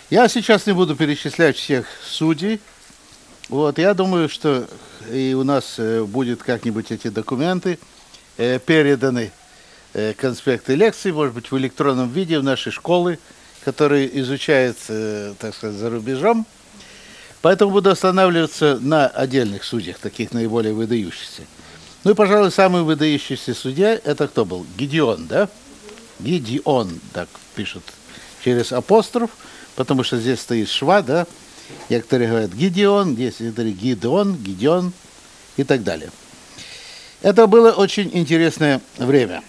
Я сейчас не буду перечислять всех судей. Вот, я думаю, что и у нас будет как-нибудь эти документы переданы, конспекты лекций, может быть, в электронном виде в нашей школы, которые изучают, так сказать, за рубежом. Поэтому буду останавливаться на отдельных судьях, таких наиболее выдающихся. Ну и, пожалуй, самый выдающийся судья, это кто был? Гидеон, да? Гидеон, так пишут через апостроф, потому что здесь стоит шва, да? Некоторые говорят Гидеон, здесь некоторые Гидеон и так далее. Это было очень интересное время.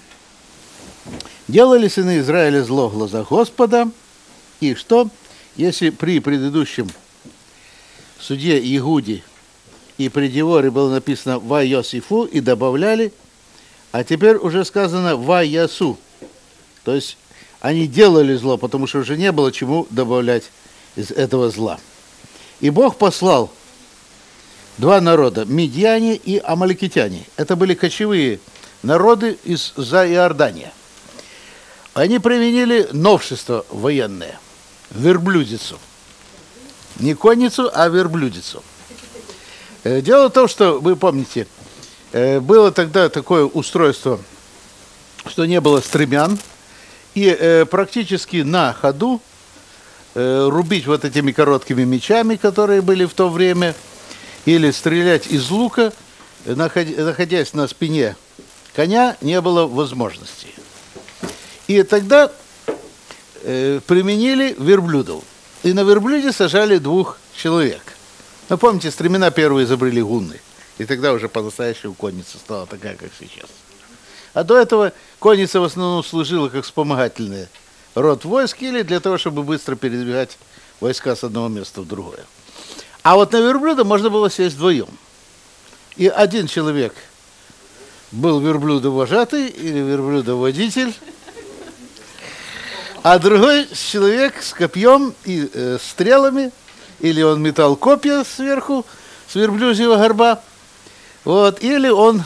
Делали сыны Израиля зло в глазах Господа, и что, если при предыдущем суде Иуде и при Деворе было написано «Ва Йосифу» и добавляли, а теперь уже сказано «Ва Ясу». То есть они делали зло, потому что уже не было чему добавлять из этого зла. И Бог послал два народа, медьяне и амаликитяне. Это были кочевые народы из-за Иордания. Они применили новшество военное, верблюдицу. Не конницу, а верблюдицу. Дело в том, что, вы помните, было тогда такое устройство, что не было стремян, и практически на ходу рубить вот этими короткими мечами, которые были в то время, или стрелять из лука, находясь на спине коня, не было возможности. И тогда применили верблюдов. И на верблюде сажали 2 человек. Ну, помните, стремена первые изобрели гунны. И тогда уже по-настоящему конница стала такая, как сейчас. А до этого конница в основном служила как вспомогательный род войск или для того, чтобы быстро передвигать войска с одного места в другое. А вот на верблюда можно было сесть вдвоем. И один человек был верблюдовожатый или верблюдоводитель, а другой человек с копьем и стрелами, или он метал копья сверху, с верблюжьего горба, вот, или он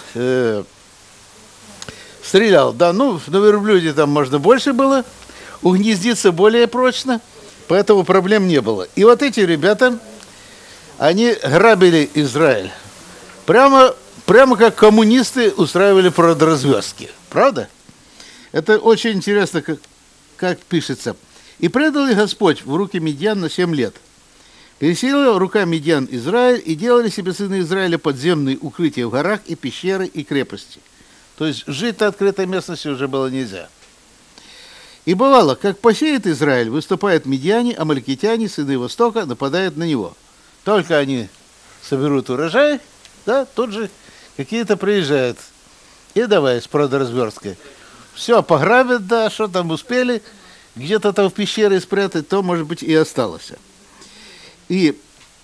стрелял. Да, ну, на верблюде там можно больше было, угнездиться более прочно, поэтому проблем не было. И вот эти ребята, они грабили Израиль. Прямо как коммунисты устраивали продразвездки. Правда? Это очень интересно, как пишется. «И предал их Господь в руки медьян на 7 лет. Переселила рука медьян Израиль, и делали себе сыны Израиля подземные укрытия в горах и пещеры и крепости». То есть жить на открытой местности уже было нельзя. «И бывало, как посеет Израиль, выступают медьяне, амаликитяне, сыны Востока, нападают на него. Только они соберут урожай, да, тут же какие-то приезжают. И давай с продразверсткой. Все пограбят, да, что там успели, где-то там в пещере спрятать, то, может быть, и осталось. И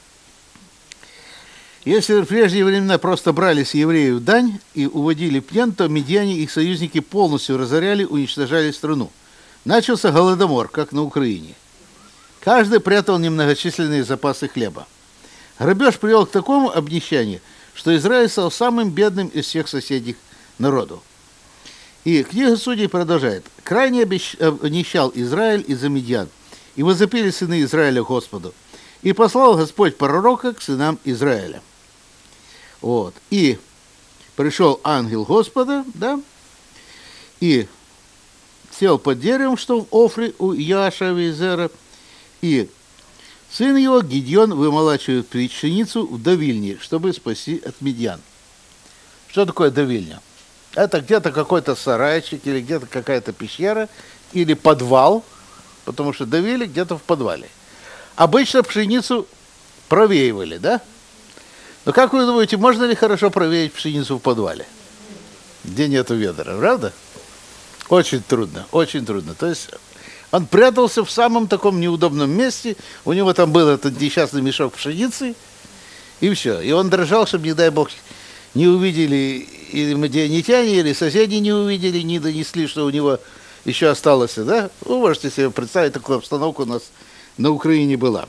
если в прежние времена просто брали с евреев дань и уводили в плен, то медьяне и их союзники полностью разоряли, уничтожали страну. Начался голодомор, как на Украине. Каждый прятал немногочисленные запасы хлеба. Грабеж привел к такому обнищанию, что Израиль стал самым бедным из всех соседних народов. И книга Судей продолжает. «Крайне обнищал Израиль из-за медьян, и возопили сыны Израиля Господу. И послал Господь пророка к сынам Израиля. Вот. И пришел ангел Господа, да, и сел под деревом, что в Офре у Яша Визера, и сын его Гидеон вымолачивает пшеницу в давильне, чтобы спасти от медьян». Что такое давильня? Это где-то какой-то сарайчик, или где-то какая-то пещера, или подвал, потому что давили где-то в подвале. Обычно пшеницу провеивали, да? Но как вы думаете, можно ли хорошо провеять пшеницу в подвале, где нету ведра, правда? Очень трудно, очень трудно. То есть он прятался в самом таком неудобном месте, у него там был этот несчастный мешок пшеницы, и все. И он дрожал, чтобы, не дай бог, не увидели или мадианитяне, или соседи не увидели, не донесли, что у него еще осталось, да? Вы можете себе представить, такую обстановку у нас на Украине была.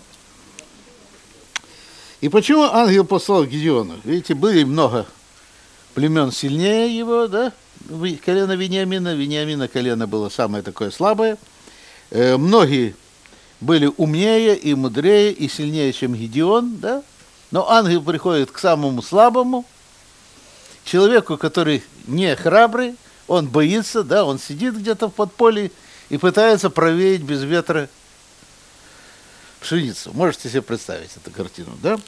И почему ангел послал Гидеону? Видите, были много племен сильнее его, да? Колено Вениамина. Вениамина колено было самое такое слабое. Многие были умнее и мудрее и сильнее, чем Гедеон, да? Но ангел приходит к самому слабому, человеку, который не храбрый, он боится, да, он сидит где-то в подполье и пытается провеять без ветра пшеницу. Можете себе представить эту картину, да?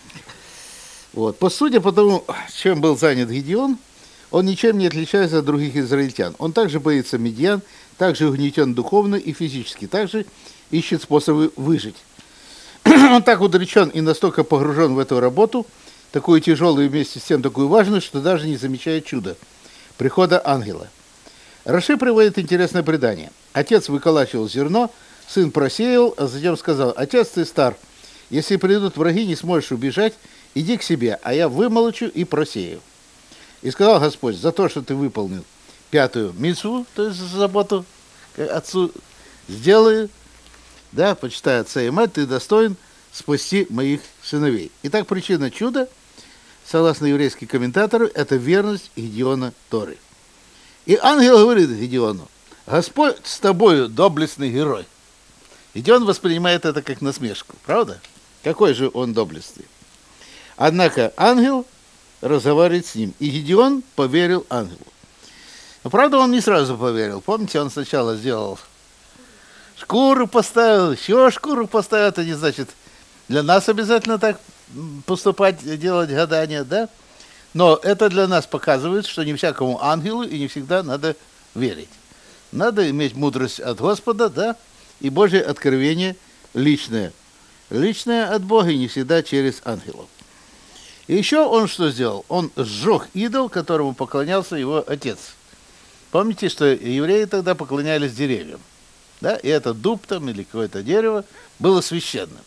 Вот. Судя по тому, чем был занят Гедеон, он ничем не отличается от других израильтян. Он также боится медьян, также угнетен духовно и физически, также ищет способы выжить. Он так удручен и настолько погружен в эту работу, такую тяжелую и вместе с тем такую важную, что даже не замечает чуда – прихода ангела. Раши приводит интересное предание. Отец выколачивал зерно, сын просеял, а затем сказал: «Отец, ты стар, если придут враги, не сможешь убежать, иди к себе, а я вымолочу и просею». И сказал Господь: «За то, что ты выполнил пятую мицву, то есть заботу к отцу, сделаю, да, почитай отца и мать, ты достоин спасти моих сыновей». Итак, причина чуда, согласно еврейским комментатору, это верность Гедеона Торы. И ангел говорит Гедеону: «Господь с тобою, доблестный герой». Гедеон воспринимает это как насмешку, правда? Какой же он доблестный? Однако ангел разговаривает с ним, и Гедеон поверил ангелу. Но, правда, он не сразу поверил. Помните, он сначала сделал шкуру поставил, еще шкуру поставил. Это не значит для нас обязательно так поступать, делать гадания, да? Но это для нас показывает, что не всякому ангелу и не всегда надо верить. Надо иметь мудрость от Господа, да, и Божье откровение личное. Личное от Бога и не всегда через ангелов. И еще он что сделал? Он сжег идол, которому поклонялся его отец. Помните, что евреи тогда поклонялись деревьям, да? И этот дуб там или какое-то дерево было священным.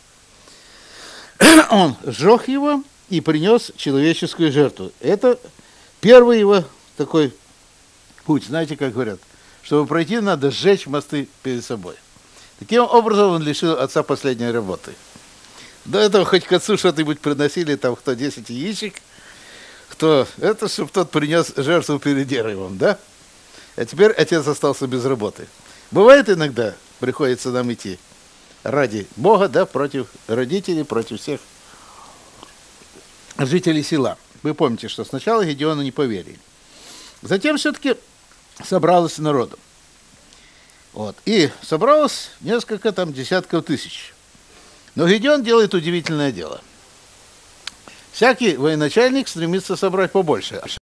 Он сжег его и принес человеческую жертву. Это первый его такой путь. Знаете, как говорят, чтобы пройти, надо сжечь мосты перед собой. Таким образом он лишил отца последней работы. До этого хоть к отцу что-нибудь приносили, там кто 10 яичек, кто это, чтобы тот принес жертву перед деревом, да? А теперь отец остался без работы. Бывает иногда, приходится нам идти ради Бога, да, против родителей, против всех жителей села. Вы помните, что сначала Гедеону не поверили. Затем все-таки собралось народу. Вот. И собралось несколько там десятков тысяч. Но Гедеон делает удивительное дело. Всякий военачальник стремится собрать побольше.